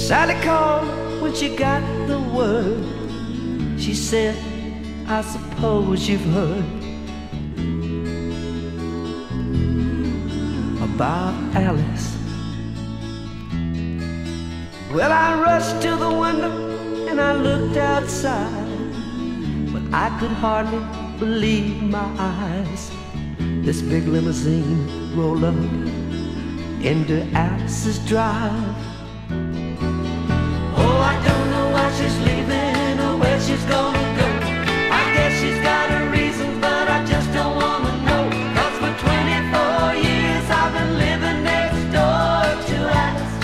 Sally called when she got the word. She said, I suppose you've heard about Alice. Well, I rushed to the window and I looked outside, but I could hardly believe my eyes. This big limousine rolled up into Alice's drive. Oh, I don't know why she's leaving or where she's gonna go. I guess she's got her reasons, but I just don't wanna know. 'Cause for 24 years I've been living next door to Alice.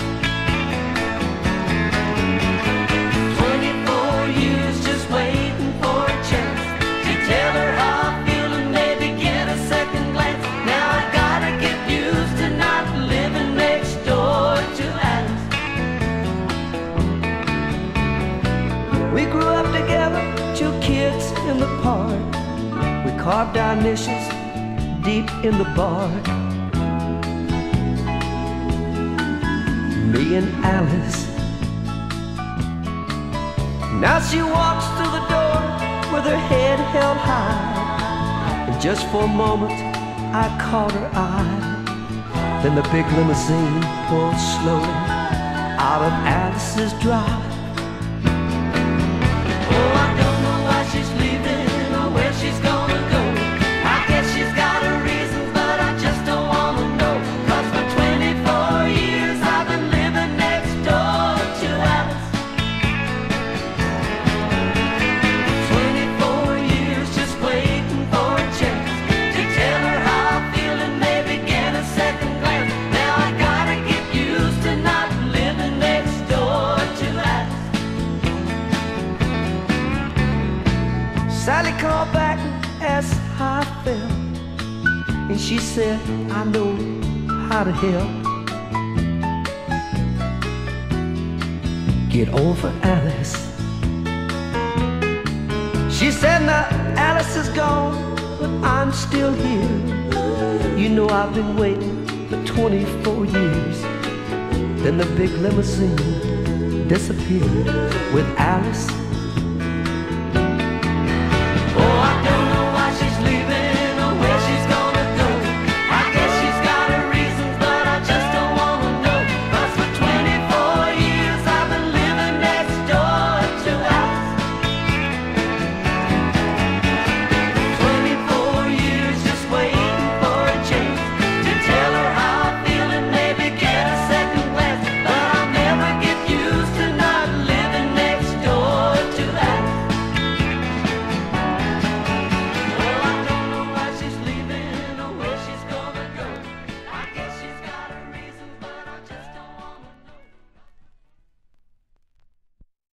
24 years just waiting for a chance to tell her how I feel and maybe get a second glance. Now I gotta get used to not living next door to Alice. We grew up together, 2 kids in the park. We carved our initials deep in the bark. Me and Alice. Now she walks through the door with her head held high, and just for a moment I caught her eye. Then the big limousine pulled slowly out of Alice's drive. Oh, I don't know why she's leaving or where she's gonna go. I guess she's got her reasons, but I just don't wanna know. 'Cause for 24 years I've been living next door to Alice. 24 years just waiting for a chance to tell her how I feel and maybe get a second glance. Now I gotta get used to not living next door to Alice. Sally called back and asked how I felt, and she said, I know how to help. Get over Alice. She said, now Alice is gone, but I'm still here. You know I've been waiting for 24 years. Then the big limousine disappeared with Alice